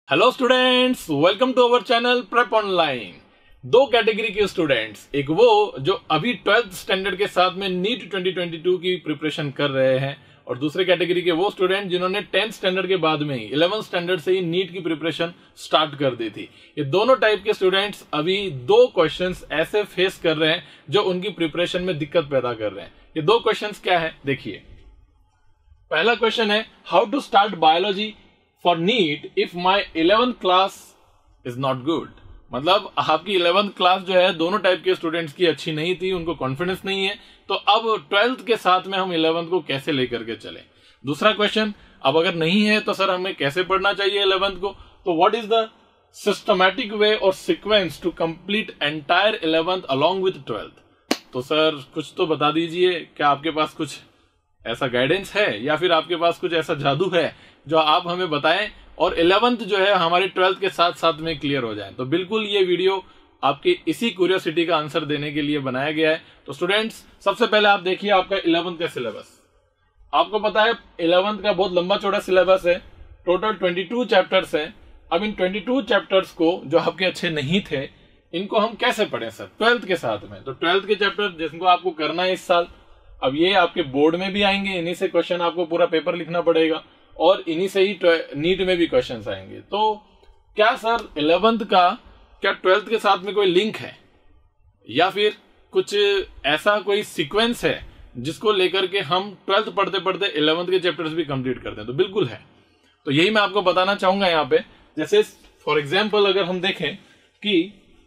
Hello students, welcome to our channel prep online. दो category के students, एक वो जो अभी 12th स्टैंडर्ड के साथ में नीट 2022 की प्रिपरेशन कर रहे हैं और दूसरे कैटेगरी के वो स्टूडेंट जिन्होंने 10th स्टैंडर्ड के बाद में ही 11th स्टैंडर्ड से ही नीट की प्रिपरेशन स्टार्ट कर दी थी। ये दोनों टाइप के स्टूडेंट्स अभी दो क्वेश्चंस ऐसे फेस कर रहे हैं जो उनकी प्रिपरेशन में दिक्कत पैदा कर रहे हैं। ये दो क्वेश्चंस क्या है, देखिए। पहला क्वेश्चन है, how to start biology for NEET if my 11th class is not good. मतलब आपकी 11th क्लास जो है दोनों टाइप के स्टूडेंट्स की अच्छी नहीं थी, उनको कॉन्फिडेंस नहीं है, तो अब 12th के साथ में हम 11th को कैसे लेकर के चले। दूसरा क्वेश्चन, अब अगर नहीं है तो सर हमें कैसे पढ़ना चाहिए 11th को। तो what is the systematic way और sequence to complete entire 11th along with 12th। तो सर कुछ तो बता दीजिए, क्या आपके पास कुछ ऐसा गाइडेंस है या फिर आपके पास कुछ ऐसा जादू है जो आप हमें बताएं और 11th जो है हमारे 12th के साथ साथ में क्लियर हो जाए। तो बिल्कुल ये वीडियो आपकी इसी क्यूरियोसिटी का आंसर देने के लिए बनाया गया है। तो स्टूडेंट्स, सबसे पहले आप देखिए आपका 11th का सिलेबस। आपको पता है 11th का बहुत लंबा चौड़ा सिलेबस है, टोटल 22 चैप्टर्स है। अब इन 22 चैप्टर्स को जो आपके अच्छे नहीं थे, इनको हम कैसे पढ़ें सर 12th के साथ में। तो 12th के चैप्टर जिनको आपको करना है इस साल, अब ये आपके बोर्ड में भी आएंगे, इन्हीं से क्वेश्चन आपको पूरा पेपर लिखना पड़ेगा और इन्हीं से ही नीट में भी क्वेश्चंस आएंगे। तो क्या सर 11th का क्या 12th के साथ में कोई लिंक है या फिर कुछ ऐसा कोई सीक्वेंस है जिसको लेकर के हम 12th पढ़ते पढ़ते 11th के चैप्टर्स भी कंप्लीट करते हैं। तो बिल्कुल है, तो यही मैं आपको बताना चाहूंगा यहाँ पे। जैसे फॉर एग्जाम्पल अगर हम देखें कि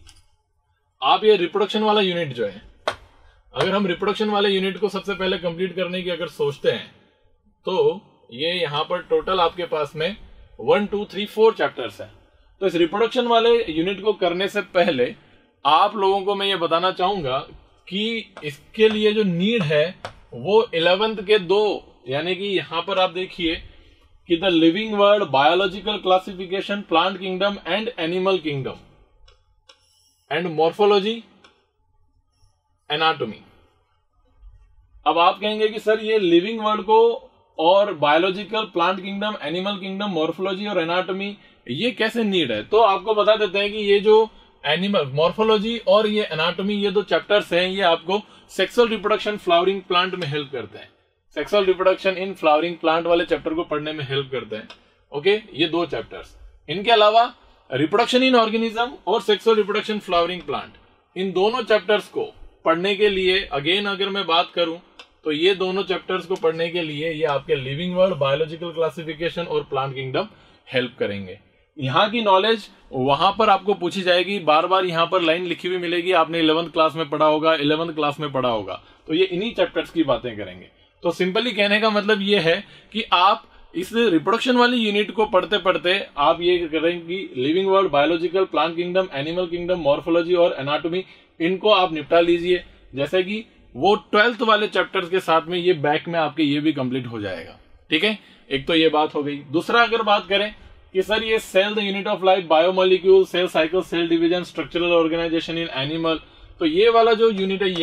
आप ये रिप्रोडक्शन वाला यूनिट जो है, अगर हम रिप्रोडक्शन वाले यूनिट को सबसे पहले कंप्लीट करने की अगर सोचते हैं तो ये यहां पर टोटल आपके पास में 1 2 3 4 चैप्टर्स हैं। तो इस रिप्रोडक्शन वाले यूनिट को करने से पहले आप लोगों को मैं ये बताना चाहूंगा कि इसके लिए जो नीड है वो 11th के दो, यानी कि यहां पर आप देखिए कि the living world, biological classification, plant kingdom and animal kingdom and morphology, anatomy. अब आप कहेंगे कि सर ये लिविंग वर्ल्ड को और biological, plant kingdom, animal kingdom, morphology और एनाटॉमी ये कैसे नीड है। तो आपको बता देते हैं कि ये जो एनिमल, मॉर्फोलॉजी और ये एनाटॉमी, ये दो चैप्टर्स हैं, ये आपको सेक्सुअल रिप्रोडक्शन फ्लावरिंग प्लांट में हेल्प करते हैं। Sexual reproduction in flowering plant वाले चैप्टर को पढ़ने में हेल्प करते हैं। ओके, ये दो चैप्टर्स। इनके अलावा रिप्रोडक्शन इन ऑर्गेनिज्म और सेक्सुअल रिप्रोडक्शन फ्लावरिंग प्लांट, इन दोनों चैप्टर्स को पढ़ने के लिए अगेन अगर मैं बात करूं तो ये दोनों चैप्टर्स को पढ़ने के लिए ये आपके लिविंग वर्ल्ड, बायोलॉजिकल क्लासिफिकेशन और प्लांट किंगडम हेल्प करेंगे। यहाँ की नॉलेज वहां पर आपको पूछी जाएगी, बार बार यहाँ पर लाइन लिखी हुई मिलेगी, आपने 11th क्लास में पढ़ा होगा, 11th क्लास में पढ़ा होगा, तो ये इन्हीं चैप्टर्स की बातें करेंगे। तो सिंपली कहने का मतलब ये है कि आप इस रिप्रोडक्शन वाली यूनिट को पढ़ते पढ़ते आप ये करेंगे, living world, biological, plant kingdom, animal kingdom, morphology और एनाटॉमी, इनको आप निपटा लीजिए। जैसे कि वो 12th वाले चैप्टर्स के साथ में ये बैक में आपके ये भी कंप्लीट हो जाएगा। ठीक है, एक तो ये बात हो गई। दूसरा अगर बात करें कि सर ये cell the unit of life, biomolecule, cell cycle, cell division, structural organisation in animal, तो ये वाला जो यूनिट है,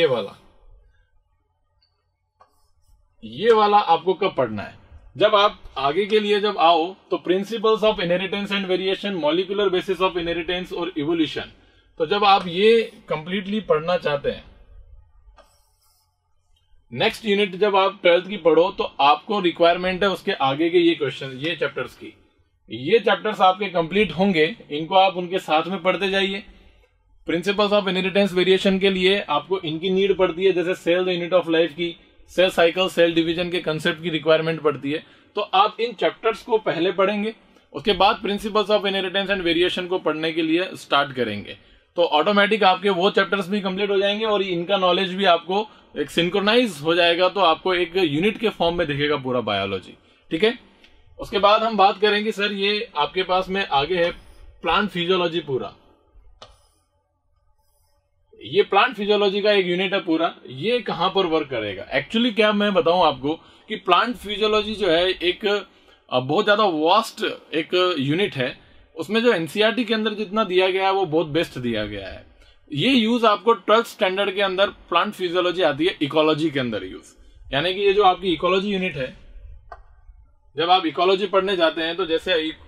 ये वाला आपको कब पढ़ना है, जब आप आगे के लिए जब आओ तो principles of inheritance and variation, molecular basis of inheritance और इवोल्यूशन, तो जब आप ये कंप्लीटली पढ़ना चाहते हैं, नेक्स्ट यूनिट जब आप 12th की पढ़ो तो आपको रिक्वायरमेंट है उसके आगे के ये क्वेश्चन, ये चैप्टर्स की। ये चैप्टर्स आपके कंप्लीट होंगे, इनको आप उनके साथ में पढ़ते जाइए। प्रिंसिपल्स ऑफ इनहेरिटेंस वेरिएशन के लिए आपको इनकी नीड पड़ती है, जैसे cell the unit of life की, सेल साइकिल, सेल डिवीजन के कंसेप्ट की रिक्वायरमेंट पड़ती है। तो आप इन चैप्टर्स को पहले पढ़ेंगे, उसके बाद principles of inheritance and variation को पढ़ने के लिए स्टार्ट करेंगे, तो ऑटोमेटिक आपके वो चैप्टर्स भी कंप्लीट हो जाएंगे और इनका नॉलेज भी आपको एक सिंक्रोनाइज हो जाएगा, तो आपको एक यूनिट के फॉर्म में दिखेगा पूरा बायोलॉजी। ठीक है, उसके बाद हम बात करेंगे सर ये आपके पास में आगे है प्लांट फिजियोलॉजी पूरा। ये प्लांट फिजियोलॉजी का एक यूनिट है पूरा, ये कहां पर वर्क करेगा। एक्चुअली क्या मैं बताऊं आपको कि प्लांट फिजियोलॉजी जो है एक बहुत ज्यादा वास्ट एक यूनिट है, उसमें जो एनसीईआरटी के अंदर जितना दिया गया है वो बहुत बेस्ट दिया गया है। ये यूज आपको 12th स्टैंडर्ड के अंदर प्लांट फिजियोलॉजी आती है, इकोलॉजी के अंदर यूज, यानी कि ये जो आपकी इकोलॉजी यूनिट है, जब आप इकोलॉजी पढ़ने जाते हैं तो जैसे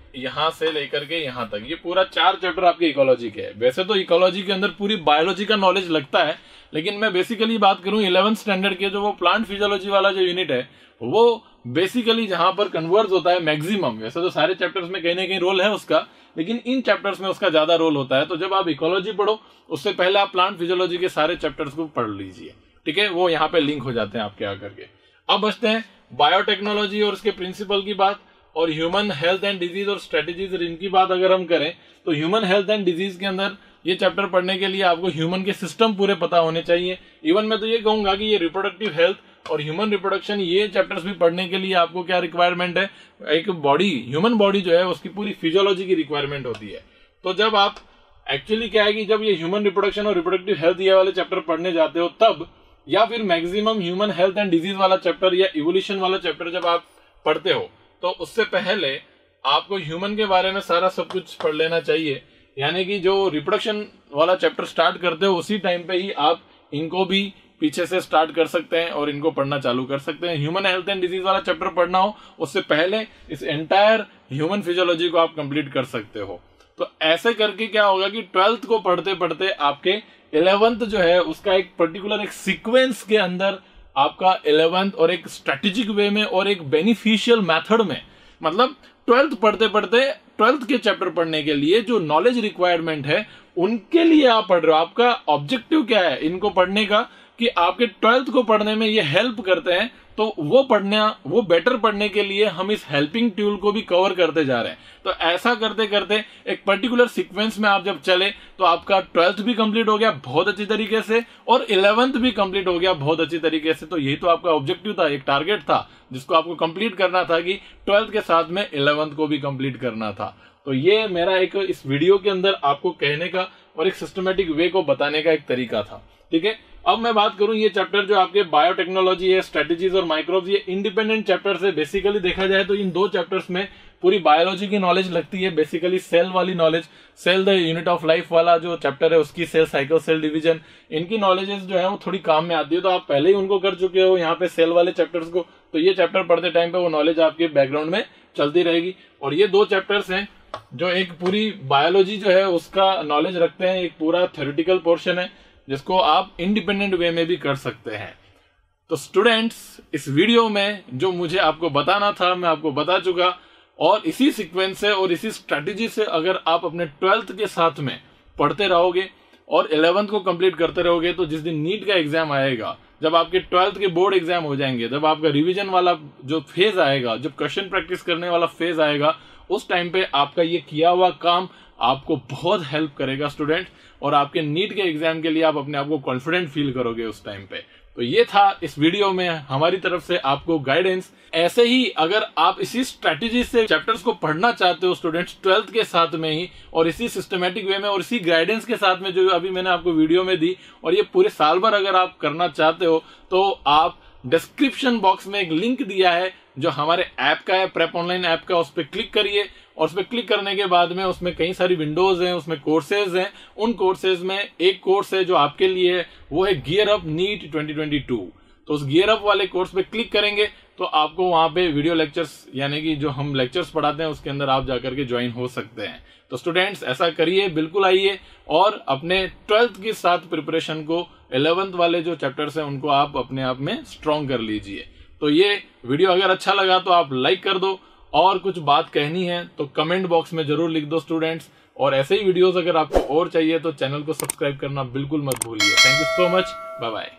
यहाँ से लेकर के यहाँ तक, ये पूरा 4 चैप्टर आपके इकोलॉजी के है। वैसे तो इकोलॉजी के अंदर पूरी बायोलॉजी का नॉलेज लगता है, लेकिन मैं बेसिकली बात करूं 11th स्टैंडर्ड के जो वो प्लांट फिजियोलॉजी वाला जो यूनिट है, वो बेसिकली जहां पर कन्वर्ज होता है मैक्सिमम। वैसे तो सारे चैप्टर्स में कहीं ना कहीं रोल है उसका, लेकिन इन चैप्टर्स में उसका ज्यादा रोल होता है। तो जब आप इकोलॉजी पढ़ो उससे पहले आप प्लांट फिजियोलॉजी के सारे चैप्टर्स को पढ़ लीजिए, ठीक है, वो यहाँ पे लिंक हो जाते हैं आपके आकर के। अब बचते हैं बायोटेक्नोलॉजी और उसके प्रिंसिपल की बात, और ह्यूमन हेल्थ एंड डिजीज और स्ट्रेटेजीज, इनकी बात अगर हम करें तो ह्यूमन हेल्थ एंड डिजीज के अंदर ये चैप्टर पढ़ने के लिए आपको ह्यूमन के सिस्टम पूरे पता होने चाहिए। इवन मैं तो ये कहूंगा कि ये रिप्रोडक्टिव हेल्थ और ह्यूमन रिप्रोडक्शन, ये चैप्टर्स भी पढ़ने के लिए आपको क्या रिक्वायरमेंट है, एक बॉडी, ह्यूमन बॉडी जो है उसकी पूरी फिजियोलॉजी की रिक्वायरमेंट होती है। तो जब आप एक्चुअली क्या है कि जब ये ह्यूमन रिप्रोडक्शन और रिप्रोडक्टिव हेल्थ ये वाले चैप्टर पढ़ने जाते हो तब, या फिर maximum human health and disease वाला चैप्टर या इवोल्यूशन वाला चैप्टर जब आप पढ़ते हो, तो उससे पहले आपको ह्यूमन के बारे में सारा सब कुछ पढ़ लेना चाहिए। यानी कि जो रिप्रोडक्शन वाला चैप्टर स्टार्ट करते हो उसी टाइम पे ही आप इनको भी पीछे से स्टार्ट कर सकते हैं और इनको पढ़ना चालू कर सकते हैं। ह्यूमन हेल्थ एंड डिजीज वाला चैप्टर पढ़ना हो उससे पहले इस एंटायर ह्यूमन फिजियोलॉजी को आप कंप्लीट कर सकते हो। तो ऐसे करके क्या होगा कि 12th को पढ़ते पढ़ते आपके 11th जो है उसका एक पर्टिकुलर एक सीक्वेंस के अंदर आपका 11th और एक स्ट्रेटेजिक वे में और एक बेनिफिशियल मेथड में, मतलब 12th पढ़ते पढ़ते 12th के चैप्टर पढ़ने के लिए जो नॉलेज रिक्वायरमेंट है उनके लिए आप पढ़ रहे हो। आपका ऑब्जेक्टिव क्या है इनको पढ़ने का, कि आपके 12th को पढ़ने में ये हेल्प करते हैं, तो वो बेटर पढ़ने के लिए हम इस हेल्पिंग टूल को भी कवर करते जा रहे हैं। तो ऐसा करते करते एक पर्टिकुलर सीक्वेंस में आप जब चले तो आपका 12th भी कंप्लीट हो गया बहुत अच्छी तरीके से और 11th भी कंप्लीट हो गया बहुत अच्छी तरीके से। तो यही तो आपका ऑब्जेक्टिव था, एक टारगेट था जिसको आपको कंप्लीट करना था कि 12th के साथ में 11th को भी कंप्लीट करना था। तो ये मेरा एक इस वीडियो के अंदर आपको कहने का और एक सिस्टमेटिक वे को बताने का एक तरीका था, ठीक है। अब मैं बात करूं, ये चैप्टर जो आपके बायोटेक्नोलॉजी है, स्ट्रेटेजीज और माइक्रोब्स, ये इंडिपेंडेंट चैप्टर्स है। बेसिकली देखा जाए तो इन 2 चैप्टर्स में पूरी बायोलॉजी की नॉलेज लगती है। बेसिकली सेल वाली knowledge, cell the unit of life वाला जो चैप्टर है उसकी, सेल साइकिल, सेल डिवीजन, इनकी नॉलेजेस जो है वो थोड़ी काम में आती है। तो आप पहले ही उनको कर चुके हो यहाँ पे सेल वाले चैप्टर्स को, तो ये चैप्टर पढ़ते टाइम पे वो नॉलेज आपके बैकग्राउंड में चलती रहेगी। और ये 2 चैप्टर्स हैं जो एक पूरी बायोलॉजी जो है उसका नॉलेज रखते हैं, एक पूरा थ्योरेटिकल पोर्शन है जिसको आप इंडिपेंडेंट वे में भी कर सकते हैं। तो स्टूडेंट्स, इस वीडियो में जो मुझे आपको बताना था मैं आपको बता चुका, और इसी सीक्वेंस से और इसी स्ट्रेटेजी से अगर आप अपने 12th के साथ में पढ़ते रहोगे और 11th को कंप्लीट करते रहोगे, तो जिस दिन नीट का एग्जाम आएगा, जब आपके 12th के बोर्ड एग्जाम हो जाएंगे, जब आपका रिवीजन वाला जो फेज आएगा, जब क्वेश्चन प्रैक्टिस करने वाला फेज आएगा, उस टाइम पे आपका ये किया हुआ काम आपको बहुत हेल्प करेगा स्टूडेंट, और आपके नीट के एग्जाम के लिए आप अपने आप को कॉन्फिडेंट फील करोगे उस टाइम पे। तो ये था इस वीडियो में हमारी तरफ से आपको गाइडेंस। ऐसे ही अगर आप इसी स्ट्रेटेजी से चैप्टर्स को पढ़ना चाहते हो स्टूडेंट्स 12th के साथ में ही, और इसी सिस्टमेटिक वे में और इसी गाइडेंस के साथ में जो अभी मैंने आपको वीडियो में दी, और ये पूरे साल भर अगर आप करना चाहते हो, तो आप डिस्क्रिप्शन बॉक्स में एक लिंक दिया है जो हमारे ऐप का है, प्रेप ऑनलाइन ऐप का, उस पर क्लिक करिए। और उस पर क्लिक करने के बाद में उसमें कई सारी विंडोज हैं, उसमें कोर्सेज हैं। उन कोर्सेज में एक कोर्स है जो आपके लिए है, वो है गियर अप नीट 2022। तो उस गियर अप वाले कोर्स पे क्लिक करेंगे तो आपको वहां पे वीडियो लेक्चर्स, यानी कि जो हम लेक्चर्स पढ़ाते हैं उसके अंदर आप जाकर के ज्वाइन हो सकते हैं। तो स्टूडेंट्स ऐसा करिए, बिल्कुल आइए और अपने 12th के साथ प्रिपरेशन को 11th वाले जो चैप्टर्स हैं उनको आप अपने आप में स्ट्रॉन्ग कर लीजिए। तो ये वीडियो अगर अच्छा लगा तो आप लाइक कर दो, और कुछ बात कहनी है तो कमेंट बॉक्स में जरूर लिख दो स्टूडेंट्स। और ऐसे ही वीडियोस अगर आपको और चाहिए तो चैनल को सब्सक्राइब करना बिल्कुल मत भूलिए। Thank you so much, bye bye.